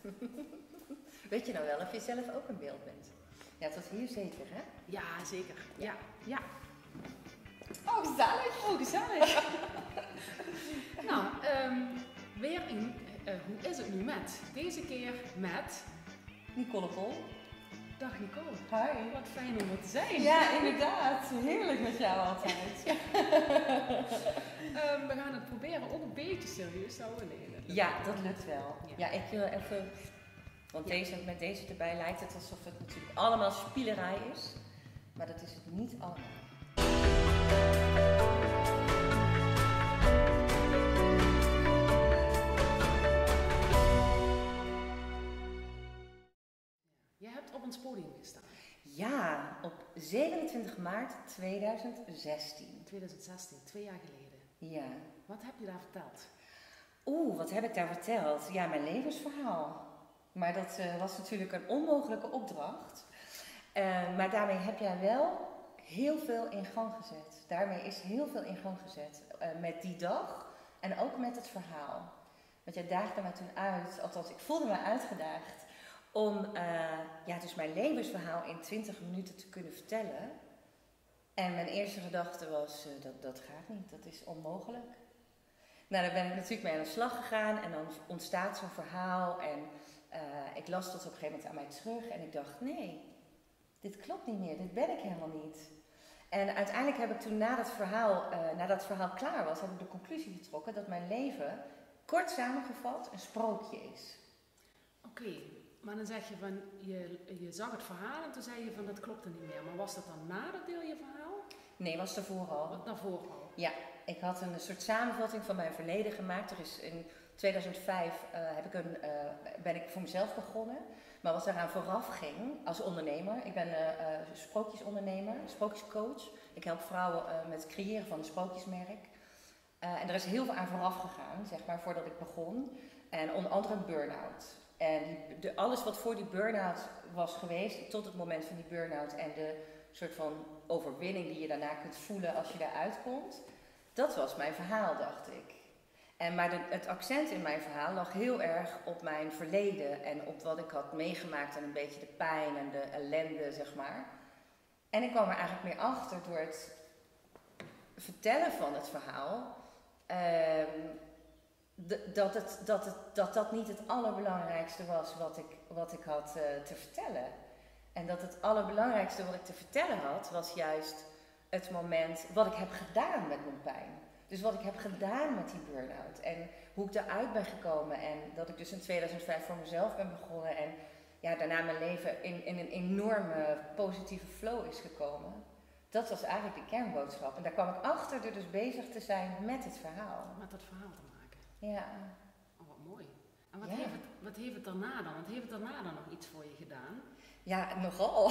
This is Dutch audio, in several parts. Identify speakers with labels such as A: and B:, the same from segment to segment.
A: Weet je nou wel of je zelf ook een beeld bent? Ja, tot hier zeker, hè?
B: Ja, zeker. Ja.
A: Oh, gezellig!
B: Oh, gezellig. Nou, weer een, hoe is het nu met? Deze keer met
A: Nicole Pol.
B: Dag Nicole.
A: Hi.
B: Wat fijn om er te zijn.
A: Ja, inderdaad. Heerlijk met jou altijd.
B: We gaan het proberen ook een beetje serieus te houden.
A: Ja, dat lukt wel.
B: Ja.
A: Ja, ik wil even... Want met deze erbij lijkt het alsof het natuurlijk allemaal spielerij is. Maar dat is het niet allemaal.
B: Je hebt op ons podium gestaan.
A: Ja, op 27 maart 2016.
B: 2016, 2 jaar geleden.
A: Ja.
B: Wat heb je daar verteld?
A: Wat heb ik daar verteld? Ja, mijn levensverhaal. Maar dat was natuurlijk een onmogelijke opdracht. Maar daarmee heb jij wel heel veel in gang gezet. Daarmee is heel veel in gang gezet. Met die dag en ook met het verhaal. Want jij daagde me toen uit, althans ik voelde me uitgedaagd, om dus mijn levensverhaal in 20 minuten te kunnen vertellen. En mijn eerste gedachte was, dat gaat niet, dat is onmogelijk. Nou, daar ben ik natuurlijk mee aan de slag gegaan en dan ontstaat zo'n verhaal en ik las dat op een gegeven moment aan mij terug en ik dacht, nee, dit klopt niet meer, dit ben ik helemaal niet. En uiteindelijk heb ik toen nadat het verhaal klaar was, heb ik de conclusie getrokken dat mijn leven, kort samengevat, een sprookje is.
B: Oké, maar dan zeg je van, je zag het verhaal en toen zei je van dat klopte niet meer. Maar was dat dan na dat deel je verhaal?
A: Nee, was daarvoor al.
B: Wat daarvoor al?
A: Ja, ik had een soort samenvatting van mijn verleden gemaakt. Er is in 2005 ben ik voor mezelf begonnen. Maar wat daaraan vooraf ging als ondernemer. Ik ben sprookjesondernemer, sprookjescoach. Ik help vrouwen met het creëren van een sprookjesmerk. En er is heel veel aan vooraf gegaan, zeg maar, voordat ik begon. En onder andere een burn-out. En alles wat voor die burn-out was geweest, tot het moment van die burn-out en de soort van overwinning die je daarna kunt voelen als je daaruit komt. Dat was mijn verhaal, dacht ik. Maar het accent in mijn verhaal lag heel erg op mijn verleden en op wat ik had meegemaakt en een beetje de pijn en de ellende, zeg maar. En ik kwam er eigenlijk meer achter door het vertellen van het verhaal, dat niet het allerbelangrijkste was wat ik had te vertellen. En dat het allerbelangrijkste wat ik te vertellen had, was juist het moment wat ik heb gedaan met mijn pijn. Dus wat ik heb gedaan met die burn-out en hoe ik eruit ben gekomen en dat ik dus in 2005 voor mezelf ben begonnen en ja, daarna mijn leven in een enorme positieve flow is gekomen. Dat was eigenlijk de kernboodschap. En daar kwam ik achter door dus bezig te zijn met het verhaal.
B: Met dat verhaal te maken.
A: Ja.
B: Oh, wat mooi. En
A: Ja.
B: wat heeft het daarna dan? Want heeft het daarna dan nog iets voor je gedaan?
A: Ja, nogal.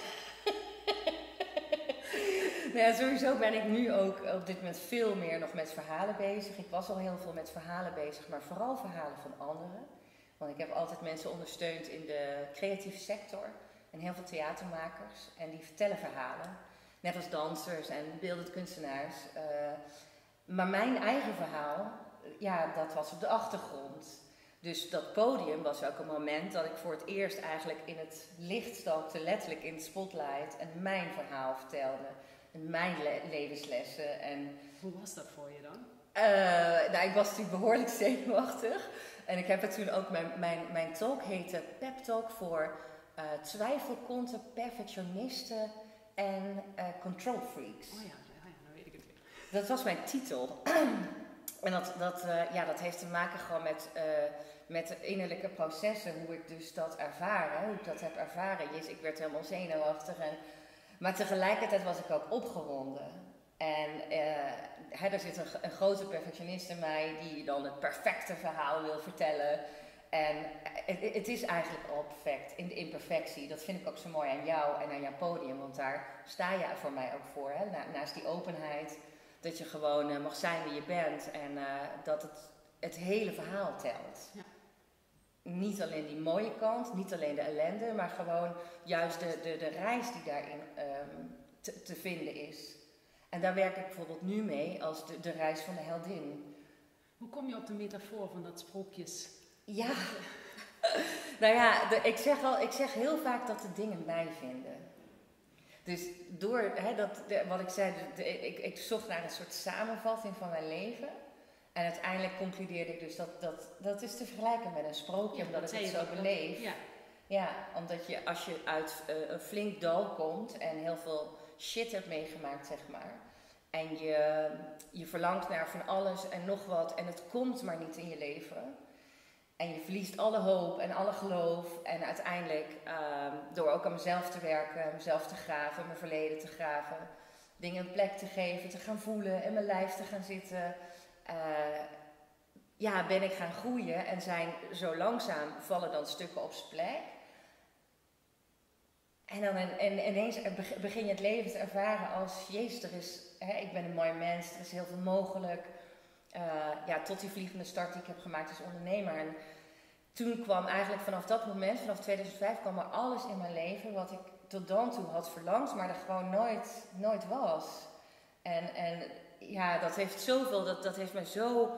A: Nou ja, sowieso ben ik nu ook op dit moment veel meer nog met verhalen bezig. Ik was al heel veel met verhalen bezig, maar vooral verhalen van anderen. Want ik heb altijd mensen ondersteund in de creatieve sector. En heel veel theatermakers. En die vertellen verhalen. Net als dansers en beeldend kunstenaars. Maar mijn eigen verhaal, ja, dat was op de achtergrond. Dus dat podium was ook een moment dat ik voor het eerst eigenlijk in het licht stapte, letterlijk in het spotlight, en mijn verhaal vertelde. En mijn levenslessen. En,
B: hoe was dat voor je dan?
A: Nou, ik was natuurlijk behoorlijk zenuwachtig. En ik heb het toen ook, mijn talk heette Pep Talk voor twijfelkonten, perfectionisten en control freaks.
B: Oh ja, nou weet ik het weer.
A: Dat was mijn titel. En dat heeft te maken gewoon met de innerlijke processen, hoe ik dus dat ervaren, hoe ik dat heb ervaren. Ik werd helemaal zenuwachtig, maar tegelijkertijd was ik ook opgewonden. En er zit een grote perfectionist in mij die dan het perfecte verhaal wil vertellen. En het is eigenlijk al perfect, in de imperfectie. Dat vind ik ook zo mooi aan jou en aan jouw podium, want daar sta je voor mij ook voor. Hè? Naast die openheid, dat je gewoon mag zijn wie je bent en dat het hele verhaal telt. Ja. Niet alleen die mooie kant, niet alleen de ellende, maar gewoon juist de reis die daarin te vinden is. En daar werk ik bijvoorbeeld nu mee als de reis van de heldin.
B: Hoe kom je op de metafoor van dat sprookjes?
A: Ja, Nou ja, ik zeg heel vaak dat de dingen mij vinden. Dus door wat ik zei, ik zocht naar een soort samenvatting van mijn leven. En uiteindelijk concludeerde ik dus dat is te vergelijken met een sprookje, omdat ik het zo beleef. Ja, omdat als je uit een flink dal komt en heel veel shit hebt meegemaakt, zeg maar. En je verlangt naar van alles en nog wat en het komt maar niet in je leven. En je verliest alle hoop en alle geloof. En uiteindelijk, door ook aan mezelf te werken, mezelf te graven, mijn verleden te graven. Dingen een plek te geven, te gaan voelen, in mijn lijf te gaan zitten. Ben ik gaan groeien en zijn zo langzaam vallen dan stukken op zijn plek. En dan ineens begin je het leven te ervaren als, jezus, ik ben een mooi mens, er is heel veel mogelijk. Tot die vliegende start die ik heb gemaakt als ondernemer. En toen kwam eigenlijk vanaf dat moment, vanaf 2005, kwam er alles in mijn leven wat ik tot dan toe had verlangd, maar er gewoon nooit was. En dat heeft zoveel, dat heeft mij zo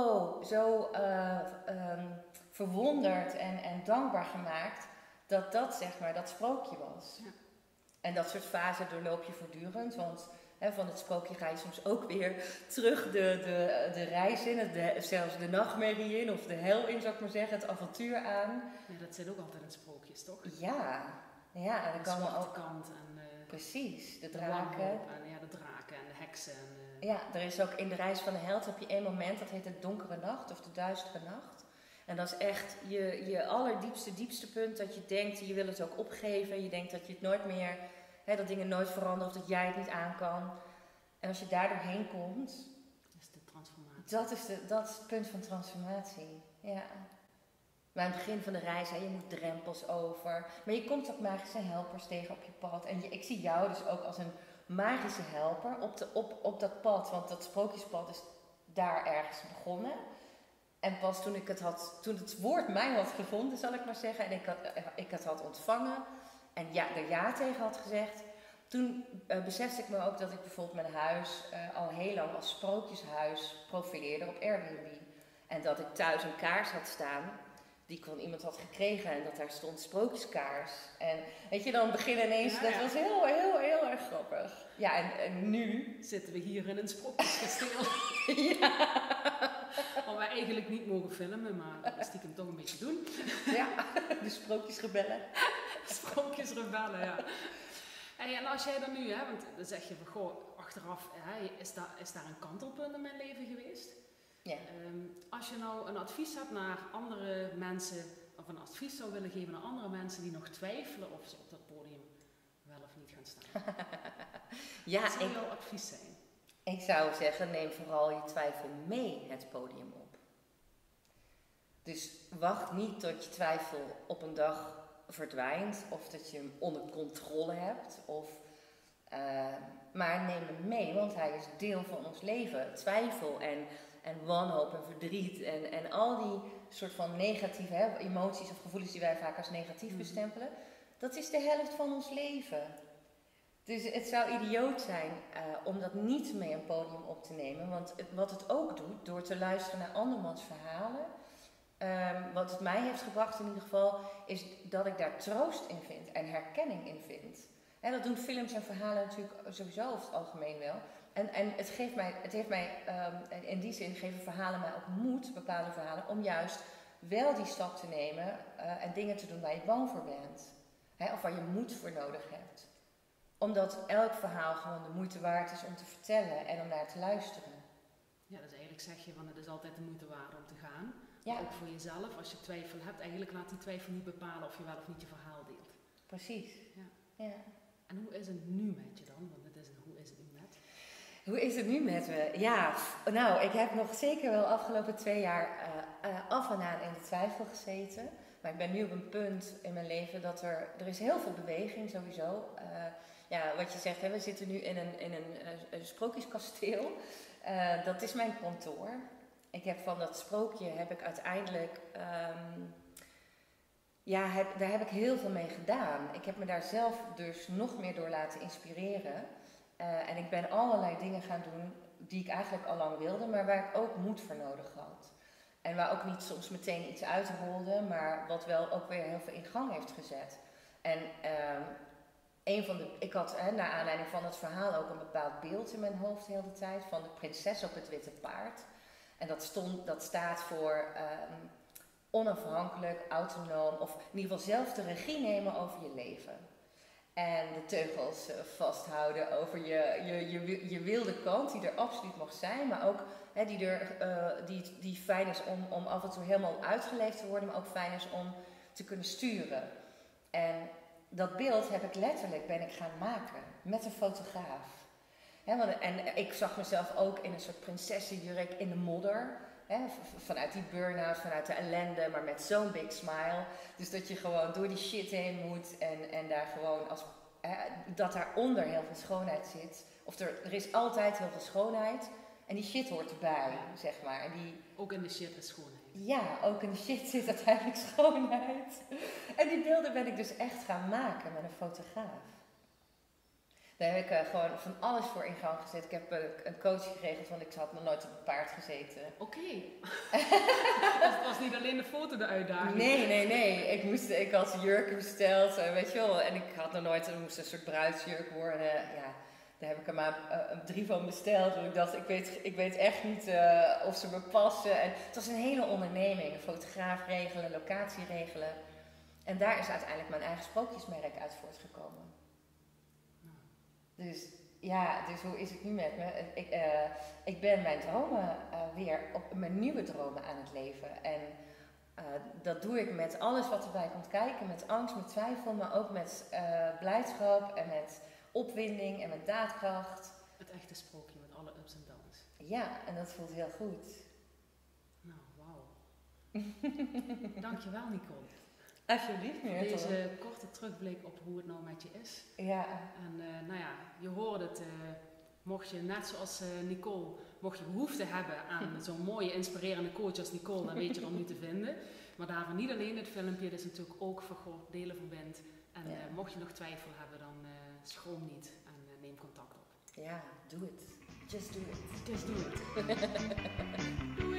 A: verwonderd en dankbaar gemaakt dat zeg maar dat sprookje was. Ja. En dat soort fasen doorloop je voortdurend, want van het sprookje ga je soms ook weer terug de reis in, zelfs de nachtmerrie in of de hel in, zou ik maar zeggen, het avontuur aan.
B: Ja, dat zit ook altijd in sprookjes, toch?
A: Ja, en dan kan
B: de
A: ook
B: kant en
A: precies, de draken.
B: De draken en de heksen.
A: Ja, er is ook in de reis van de held heb je één moment, dat heet de donkere nacht of de duistere nacht. En dat is echt je diepste punt dat je denkt, je wil het ook opgeven, je denkt dat je het nooit meer, dat dingen nooit veranderen of dat jij het niet aan kan. En als je daar doorheen komt,
B: dat is de transformatie.
A: Dat is het punt van transformatie, ja. Maar aan het begin van de reis, je moet drempels over. Maar je komt ook magische helpers tegen op je pad. En ik zie jou dus ook als een magische helper op dat pad. Want dat sprookjespad is daar ergens begonnen. En pas toen toen het woord mij had gevonden, zal ik maar zeggen. En ik het had ontvangen. En er ja tegen had gezegd. Toen besefte ik me ook dat ik bijvoorbeeld mijn huis al heel lang als sprookjeshuis profileerde op Airbnb. En dat ik thuis een kaars had staan die ik van iemand had gekregen en dat daar stond sprookjeskaars. En weet je, dan beginnen ineens, dat was heel, heel, heel erg grappig. Ja, en nu
B: zitten we hier in een sprookjeskasteel.
A: Ja.
B: Wat wij eigenlijk niet mogen filmen, maar dat we stiekem toch een beetje doen.
A: Ja, de sprookjesrebellen.
B: Sprookjesrebellen, ja. En als jij dan nu, want dan zeg je van, goh, achteraf, is daar een kantelpunt in mijn leven geweest?
A: Ja.
B: Als je nou een advies hebt naar andere mensen, of een advies zou willen geven naar andere mensen die nog twijfelen of ze op dat podium wel of niet gaan staan. Wat zou jouw advies zijn?
A: Ik zou zeggen, neem vooral je twijfel mee het podium op. Dus wacht niet tot je twijfel op een dag verdwijnt of dat je hem onder controle hebt. Maar neem hem mee, want hij is deel van ons leven. Twijfel en wanhoop en verdriet en al die soort van negatieve emoties of gevoelens die wij vaak als negatief bestempelen. Dat is de helft van ons leven. Dus het zou idioot zijn om dat niet mee een podium op te nemen. Want wat het ook doet, door te luisteren naar andermans verhalen. Wat het mij heeft gebracht in ieder geval, is dat ik daar troost in vind en herkenning in vind. En dat doen films en verhalen natuurlijk sowieso over het algemeen wel. En het heeft mij, in die zin geven verhalen mij ook moed, bepaalde verhalen, om juist wel die stap te nemen en dingen te doen waar je bang voor bent. Of waar je moed voor nodig hebt. Omdat elk verhaal gewoon de moeite waard is om te vertellen en om naar te luisteren.
B: Ja, dus eigenlijk zeg je van het is altijd de moeite waard om te gaan.
A: Ja.
B: Ook voor jezelf, als je twijfel hebt, eigenlijk laat die twijfel niet bepalen of je wel of niet je verhaal deelt.
A: Precies. Ja.
B: En hoe is het nu met je dan? Want het is hoe is het nu met?
A: Hoe is het nu met me? Ja, nou, ik heb nog zeker wel afgelopen 2 jaar af en aan in de twijfel gezeten. Maar ik ben nu op een punt in mijn leven dat er is heel veel beweging sowieso. Wat je zegt, we zitten nu in een sprookjeskasteel. Dat is mijn kantoor. Van dat sprookje heb ik uiteindelijk, daar heb ik heel veel mee gedaan. Ik heb me daar zelf dus nog meer door laten inspireren. En ik ben allerlei dingen gaan doen die ik eigenlijk al lang wilde, maar waar ik ook moed voor nodig had. En waar ook niet soms meteen iets uitrolde, maar wat wel ook weer heel veel in gang heeft gezet. En ik had naar aanleiding van het verhaal ook een bepaald beeld in mijn hoofd de hele tijd van de prinses op het witte paard. En dat staat voor onafhankelijk, autonoom of in ieder geval zelf de regie nemen over je leven. En de teugels vasthouden over je wilde kant, die er absoluut mag zijn, maar ook die fijn is om af en toe helemaal uitgeleefd te worden, maar ook fijn is om te kunnen sturen. En dat beeld ben ik gaan maken met een fotograaf. En ik zag mezelf ook in een soort prinsessenjurk in de modder. Vanuit die burn-out, vanuit de ellende, maar met zo'n big smile. Dus dat je gewoon door die shit heen moet en daar gewoon dat daaronder heel veel schoonheid zit. Of er is altijd heel veel schoonheid en die shit hoort erbij, zeg maar. En
B: ook in de shit is schoonheid.
A: Ja, ook in de shit zit uiteindelijk schoonheid. En die beelden ben ik dus echt gaan maken met een fotograaf. Daar heb ik gewoon van alles voor in gang gezet. Ik heb een coach geregeld, want ik had nog nooit op een paard gezeten.
B: Oké. Het was niet alleen de foto de uitdaging.
A: Nee. Ik had jurken besteld, weet je wel. En ik had nog nooit, het moest een soort bruidsjurk worden. Ja, daar heb ik er maar 3 van besteld. Want ik dacht, ik weet echt niet of ze me passen. En het was een hele onderneming. Een fotograaf regelen, locatie regelen. En daar is uiteindelijk mijn eigen sprookjesmerk uit voortgekomen. Dus hoe is het nu met me? Ik ben mijn dromen weer op mijn nieuwe dromen aan het leven. En dat doe ik met alles wat erbij komt kijken. Met angst, met twijfel, maar ook met blijdschap en met opwinding en met daadkracht.
B: Het echte sprookje met alle ups en downs.
A: Ja, en dat voelt heel goed.
B: Nou, wauw. Dankjewel, Nicole.
A: Alsjeblieft, Meertel.
B: Deze korte terugblik op hoe het nou met je is.
A: Ja.
B: En je hoorde het, mocht je net zoals Nicole, mocht je behoefte hebben aan zo'n mooie inspirerende coach als Nicole, dan weet je hem nu te vinden. Maar daarvoor niet alleen het filmpje, dit is natuurlijk ook voor delen verbind. En mocht je nog twijfel hebben, dan schroom niet en neem contact op.
A: Ja, doe het. Just do it.
B: Just do it.